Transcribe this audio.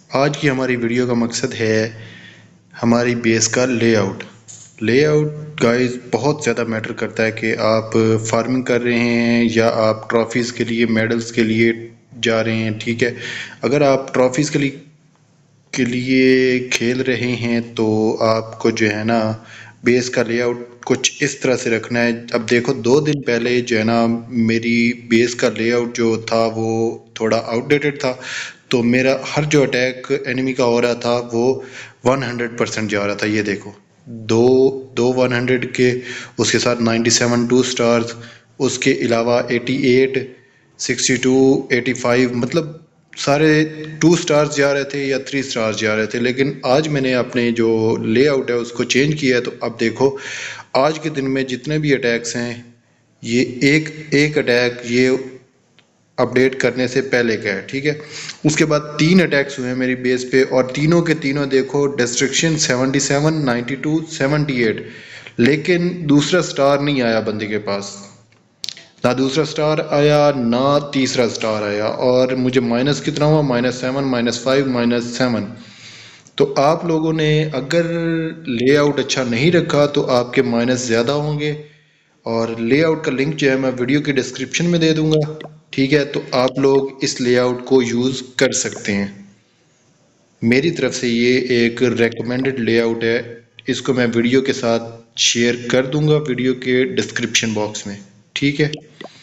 आज की हमारी वीडियो का मकसद है हमारी बेस का लेआउट। लेआउट गाइस बहुत ज़्यादा मैटर करता है कि आप फार्मिंग कर रहे हैं या आप ट्रॉफीज़ के लिए मेडल्स के लिए जा रहे हैं। ठीक है, अगर आप ट्रॉफीज़ के लिए खेल रहे हैं तो आपको जो है ना बेस का लेआउट कुछ इस तरह से रखना है। अब देखो 2 दिन पहले जो है ना मेरी बेस का लेआउट जो था वो थोड़ा आउटडेटेड था, तो मेरा हर जो अटैक एनिमी का हो रहा था वो 100% जा रहा था। ये देखो दो दो 100 के, उसके साथ 97 2 स्टार्स, उसके अलावा 88 62 85, मतलब सारे 2 स्टार्स जा रहे थे या 3 स्टार्स जा रहे थे। लेकिन आज मैंने अपने जो लेआउट है उसको चेंज किया है, तो अब देखो आज के दिन में जितने भी अटैक्स हैं ये एक एक अटैक ये अपडेट करने से पहले का है। ठीक है, उसके बाद 3 अटैक्स हुए हैं मेरी बेस पे और तीनों के तीनों देखो डिस्ट्रक्शन 77 92 78, लेकिन दूसरा स्टार नहीं आया बंदे के पास, ना दूसरा स्टार आया ना तीसरा स्टार आया। और मुझे माइनस कितना हुआ, -7 -5 -7। तो आप लोगों ने अगर लेआउट अच्छा नहीं रखा तो आपके माइनस ज़्यादा होंगे। और लेआउट का लिंक जो है मैं वीडियो के डिस्क्रिप्शन में दे दूंगा। ठीक है, तो आप लोग इस लेआउट को यूज़ कर सकते हैं। मेरी तरफ से ये एक रेकमेंडेड लेआउट है, इसको मैं वीडियो के साथ शेयर कर दूंगा वीडियो के डिस्क्रिप्शन बॉक्स में। ठीक है।